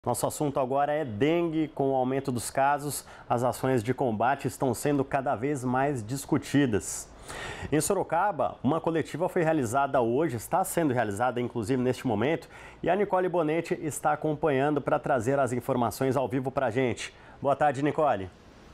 Nosso assunto agora é dengue. Com o aumento dos casos, as ações de combate estão sendo cada vez mais discutidas. Em Sorocaba, uma coletiva foi realizada hoje, está sendo realizada inclusive neste momento, e a Nicole Bonetti está acompanhando para trazer as informações ao vivo para a gente. Boa tarde, Nicole.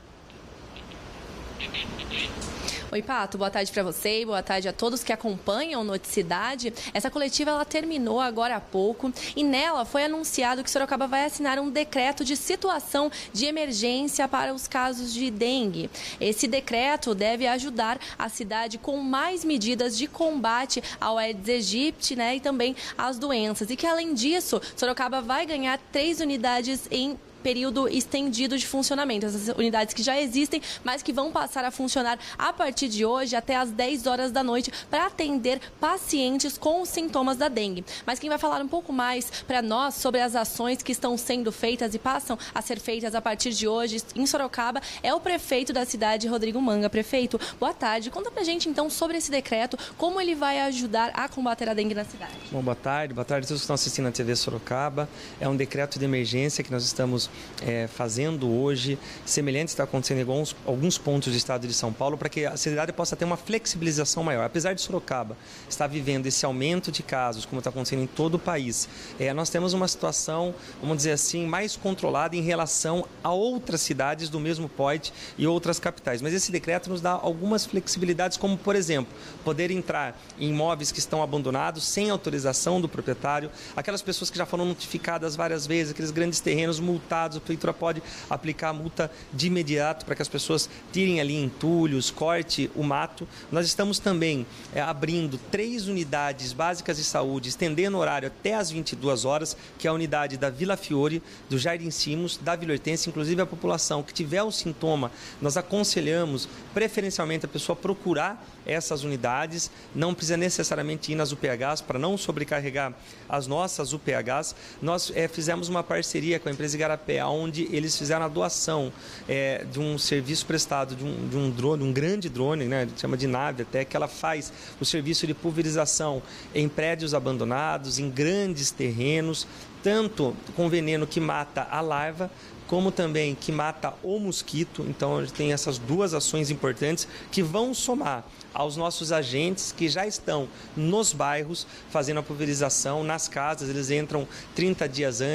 Oi, Pato, boa tarde para você e boa tarde a todos que acompanham o Noticidade. Essa coletiva ela terminou agora há pouco e nela foi anunciado que Sorocaba vai assinar um decreto de situação de emergência para os casos de dengue. Esse decreto deve ajudar a cidade com mais medidas de combate ao Aedes aegypti, e também às doenças. E que, além disso, Sorocaba vai ganhar 3 unidades em período estendido de funcionamento. Essas unidades que já existem, mas que vão passar a funcionar a partir de hoje até às 10 horas da noite para atender pacientes com os sintomas da dengue. Mas quem vai falar um pouco mais para nós sobre as ações que estão sendo feitas e passam a ser feitas a partir de hoje em Sorocaba é o prefeito da cidade, Rodrigo Manga. Prefeito, boa tarde. Conta pra gente então sobre esse decreto, como ele vai ajudar a combater a dengue na cidade. Bom, boa tarde a todos que estão assistindo a TV Sorocaba. É um decreto de emergência que nós estamos fazendo hoje, semelhante está acontecendo em alguns pontos do estado de São Paulo, para que a cidade possa ter uma flexibilização maior. Apesar de Sorocaba estar vivendo esse aumento de casos, como está acontecendo em todo o país, nós temos uma situação, vamos dizer assim, mais controlada em relação a outras cidades do mesmo porte e outras capitais. Mas esse decreto nos dá algumas flexibilidades, como, por exemplo, poder entrar em imóveis que estão abandonados sem autorização do proprietário, aquelas pessoas que já foram notificadas várias vezes, aqueles grandes terrenos multados, a prefeitura pode aplicar a multa de imediato para que as pessoas tirem ali entulhos, corte o mato. Nós estamos também abrindo 3 unidades básicas de saúde, estendendo o horário até às 22 horas, que é a unidade da Vila Fiore, do Jardim Simos, da Vila Hortência. Inclusive a população que tiver um sintoma, nós aconselhamos preferencialmente a pessoa procurar essas unidades, não precisa necessariamente ir nas UPHs para não sobrecarregar as nossas UPHs. Nós fizemos uma parceria com a empresa Igarapé, onde eles fizeram a doação de um serviço prestado de um drone, um grande drone, chama de nave até, que ela faz o serviço de pulverização em prédios abandonados, em grandes terrenos, tanto com veneno que mata a larva, como também que mata o mosquito. Então, a gente tem essas 2 ações importantes que vão somar aos nossos agentes que já estão nos bairros fazendo a pulverização nas casas. Eles entram 30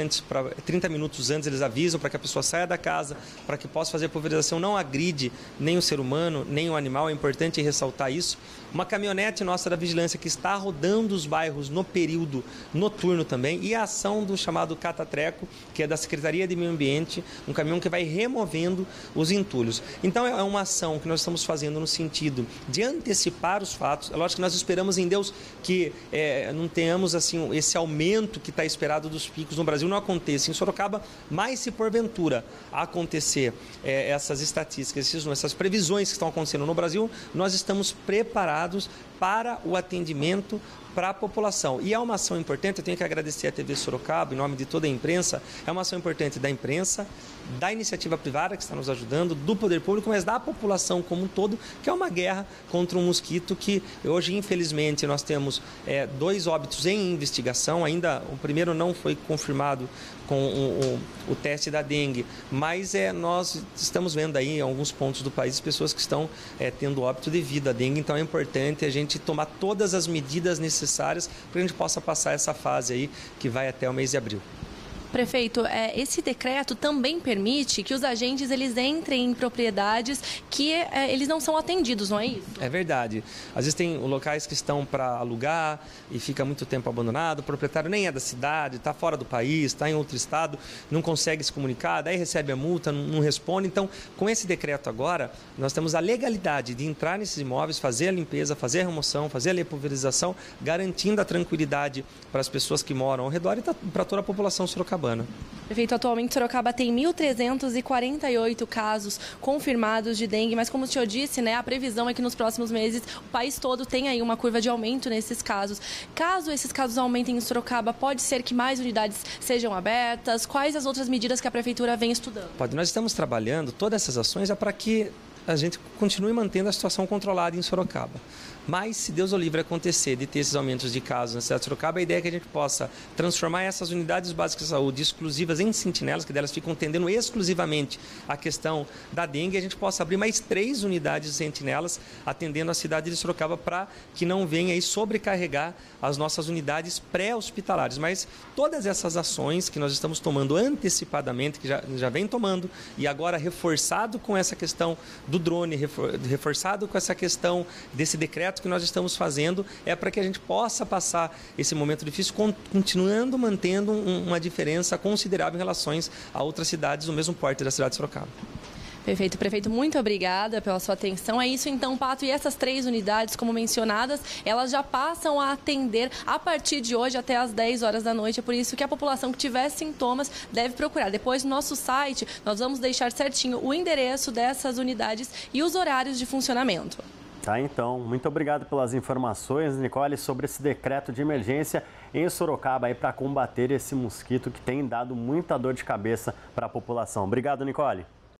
minutos antes, eles avisam para que a pessoa saia da casa, para que possa fazer a pulverização. Não agride nem o ser humano, nem o animal, é importante ressaltar isso. Uma caminhonete nossa da vigilância que está rodando os bairros no período noturno também, e a ação do chamado Catatreco, que é da Secretaria de Meio Ambiente, um caminhão que vai removendo os entulhos. Então é uma ação que nós estamos fazendo no sentido de antecipar os fatos. É lógico que nós esperamos em Deus que não tenhamos assim esse aumento que está esperado dos picos no Brasil, não aconteça em Sorocaba, mas se porventura acontecer essas estatísticas, essas previsões que estão acontecendo no Brasil, nós estamos preparados para o atendimento para a população. E é uma ação importante, eu tenho que agradecer a TV Sorocaba, em nome de toda a imprensa, é uma ação importante da imprensa, da iniciativa privada que está nos ajudando, do poder público, mas da população como um todo, que é uma guerra contra um mosquito que hoje, infelizmente, nós temos 2 óbitos em investigação, ainda o primeiro não foi confirmado com o teste da dengue, mas nós estamos vendo aí em alguns pontos do país pessoas que estão tendo óbito devido à dengue, então é importante a gente tomar todas as medidas necessárias para que a gente possa passar essa fase aí que vai até o mês de abril. Prefeito, esse decreto também permite que os agentes eles entrem em propriedades que eles não são atendidos, não é isso? É verdade. Às vezes tem locais que estão para alugar e fica muito tempo abandonado, o proprietário nem é da cidade, está fora do país, está em outro estado, não consegue se comunicar, daí recebe a multa, não responde. Então, com esse decreto agora, nós temos a legalidade de entrar nesses imóveis, fazer a limpeza, fazer a remoção, fazer a pulverização, garantindo a tranquilidade para as pessoas que moram ao redor e para toda a população sorocabana. Prefeito, atualmente Sorocaba tem 1.348 casos confirmados de dengue, mas como o senhor disse, a previsão é que nos próximos meses o país todo tenha aí uma curva de aumento nesses casos. Caso esses casos aumentem em Sorocaba, pode ser que mais unidades sejam abertas? Quais as outras medidas que a prefeitura vem estudando? Nós estamos trabalhando todas essas ações para que a gente continue mantendo a situação controlada em Sorocaba. Mas, se Deus o livre acontecer de ter esses aumentos de casos na cidade de Sorocaba, a ideia é que a gente possa transformar essas unidades básicas de saúde exclusivas em sentinelas, que delas ficam atendendo exclusivamente a questão da dengue, e a gente possa abrir mais 3 unidades de sentinelas atendendo a cidade de Sorocaba para que não venha aí sobrecarregar as nossas unidades pré-hospitalares. Mas todas essas ações que nós estamos tomando antecipadamente, que já vem tomando, e agora reforçado com essa questão do drone, reforçado com essa questão desse decreto que nós estamos fazendo, é para que a gente possa passar esse momento difícil continuando mantendo uma diferença considerável em relação a outras cidades do mesmo porte da cidade de Sorocaba. Perfeito, prefeito, muito obrigada pela sua atenção. É isso então, Pato, e essas 3 unidades, como mencionadas, elas já passam a atender a partir de hoje até às 10 horas da noite. É por isso que a população que tiver sintomas deve procurar. Depois, no nosso site, nós vamos deixar certinho o endereço dessas unidades e os horários de funcionamento. Tá, então, muito obrigado pelas informações, Nicole, sobre esse decreto de emergência em Sorocaba aí para combater esse mosquito que tem dado muita dor de cabeça para a população. Obrigado, Nicole.